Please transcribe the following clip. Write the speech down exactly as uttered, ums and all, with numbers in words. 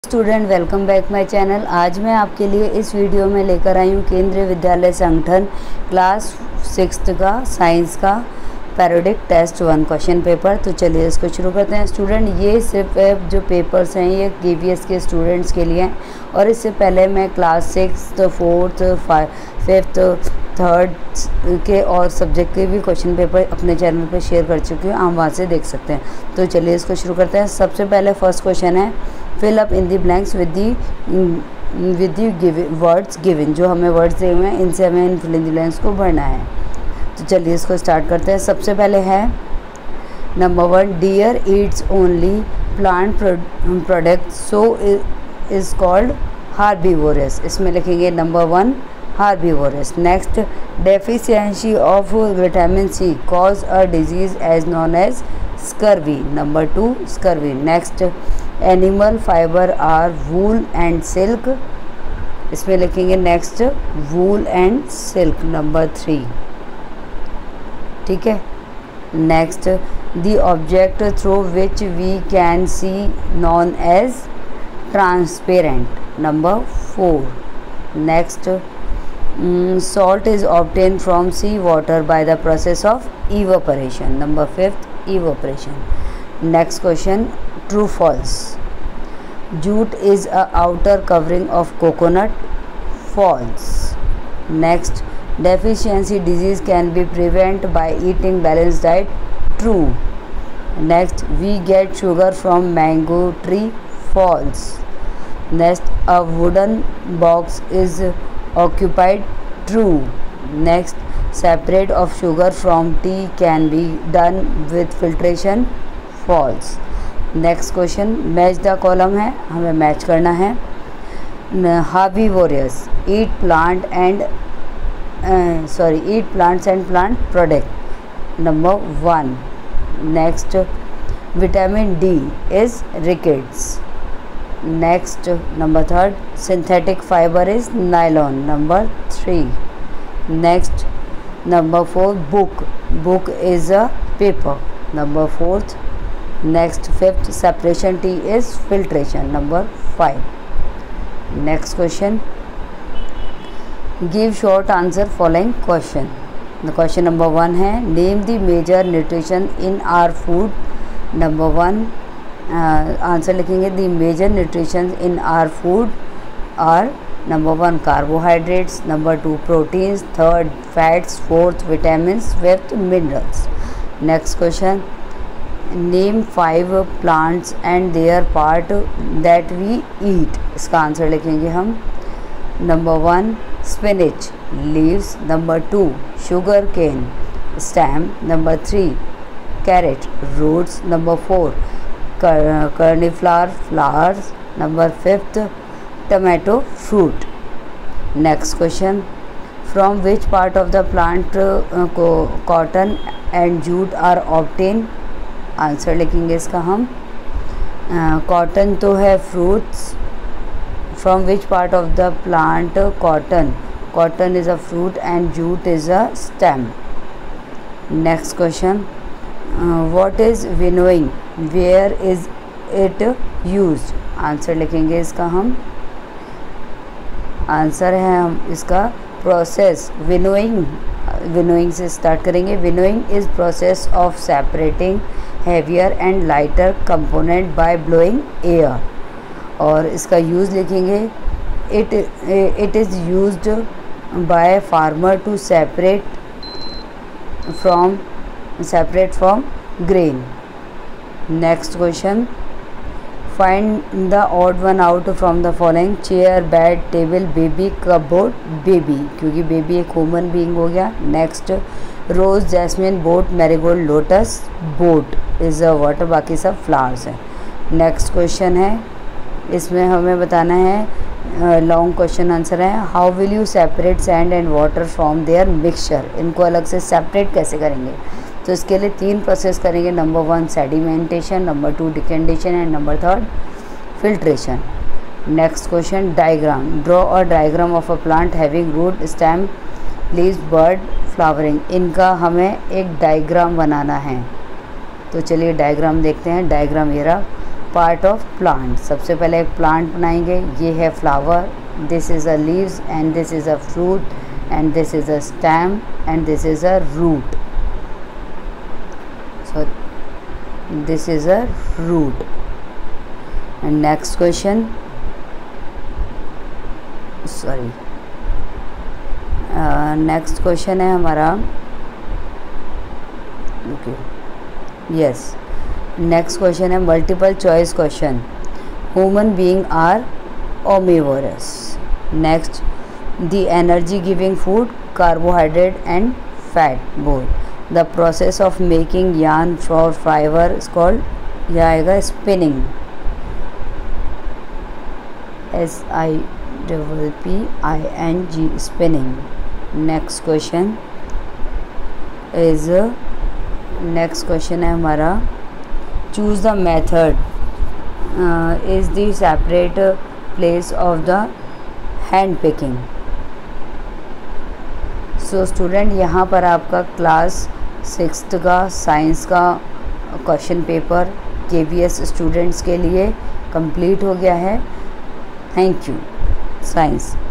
Student, welcome back my channel. आज मैं आपके लिए इस वीडियो में लेकर आई हूँ केंद्रीय विद्यालय संगठन क्लास सिक्स्थ का साइंस का periodic test one question paper. तो चलिए इसको शुरू करते हैं। स्टूडेंट, ये सिर्फ जो पेपर्स हैं ये के वी एस के स्टूडेंट्स के लिए हैं और इससे पहले मैं class sixth fourth fifth third के और सब्जेक्ट के भी क्वेश्चन पेपर अपने चैनल पर शेयर कर चुकी हूँ, आप वहाँ से देख सकते हैं। तो चलिए इसको शुरू करते हैं। सबसे पहले फर्स्ट क्वेश्चन है, fill up in the blanks with the with the given words given. जो हमें वर्ड्स दिए हुए हैं इनसे हमें इन फिल इन दी ब्लैंक्स को भरना है। तो चलिए इसको स्टार्ट करते हैं। सबसे पहले है number one, dear eats only plant product so is called herbivorous. इसमें लिखेंगे number one herbivorous. Next, deficiency of vitamin C cause a disease as known as scurvy. Number two scurvy. Next, animal fibre are wool and silk. इसमें लिखेंगे next wool and silk. Number three, ठीक है। Next, the object through which we can see known as transparent. Number four. Next, salt is obtain from C water by the process of evaporation. Number fifth, evaporation. Next question, true false. Jute is a outer covering of coconut. False. Next, deficiency disease can be prevented by eating balanced diet. True. Next, we get sugar from mango tree. False. Next, a wooden box is occupied. True. Next, separate of sugar from tea can be done with filtration. False. Next question, match the column है, हमें match करना है। Herbivorous eat plant and sorry eat plants and plant product. Number one. Next, vitamin D is rickets. Next, number third, synthetic fibre is nylon. Number three. Next, number four, book book is a paper. Number fourth. Next, fifth, separation tea is filtration. Number five. Next question, give short answer following question. The question number one है, name the major nutrition in our food. Number one, answer लिखेंगे the major nutrition in our food are number one carbohydrates, number two proteins, third fats, fourth vitamins, fifth minerals. Next question, name five plants and their part that we eat. इसका answer लिखेंगे हम। Number one spinach leaves, number two sugar cane stem, number three carrot roots, number four cauliflower flowers, number fifth tomato fruit. Next question, from which part of the plant cotton and jute are obtain. Answer लिखेंगे इसका हम। Cotton uh, तो है fruits. From which part of the plant cotton cotton is a fruit and jute is a stem. Next question, what is winnowing, where is it used. Answer लिखेंगे इसका हम। Answer है हम इसका प्रोसेस विनोइंग विनोइंग से start करेंगे। Winnowing is process of separating heavier and lighter component by blowing air. और इसका यूज़ लिखेंगे, it it is used by farmer to separate from separate from grain. Next question, find the odd one out from the following, chair bed table baby cupboard baby, क्योंकि baby एक human being हो गया। Next, rose jasmine boat marigold lotus boat is a water, बाकी सब flowers हैं। Next question है, इसमें हमें बताना है, लॉन्ग क्वेश्चन आंसर है, how will you separate sand and water from their mixture. इनको अलग से सेपरेट कैसे करेंगे, तो इसके लिए तीन प्रोसेस करेंगे। Number one sedimentation, number two decantation and number third filtration. Next question, diagram, draw a diagram of a plant having root stem leaves bird flowering. इनका हमें एक डायग्राम बनाना है। तो चलिए डायग्राम देखते हैं। डायग्राम ये रहा। Part of plant. सबसे पहले एक प्लांट बनाएंगे, ये है flower, this is a leaves and this is a fruit and this is a stem and this is a root. So this is a root. And next question, sorry next question है हमारा, okay yes, next question है multiple choice question. Human being are omnivorous. Next, the energy giving food carbohydrate and fat both. The process of making yarn for fibre is called, यह आएगा spinning, S I double P I N G, spinning. Next question is, next question है हमारा, choose the method is the separate place of the hand picking. So student, यहाँ पर आपका class sixth का science का question paper K V S students के लिए complete हो गया है। Thank you science.